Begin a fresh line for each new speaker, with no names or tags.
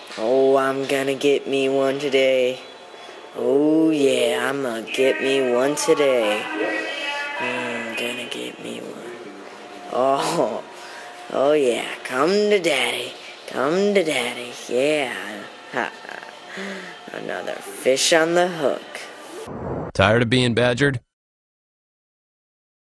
Oh, I'm gonna get me one today. Oh yeah, I'm gonna get me one today. Gonna get me one. Oh, oh yeah, come to daddy. Come to daddy. Yeah. Ha. Another fish on the hook.
Tired of being badgered?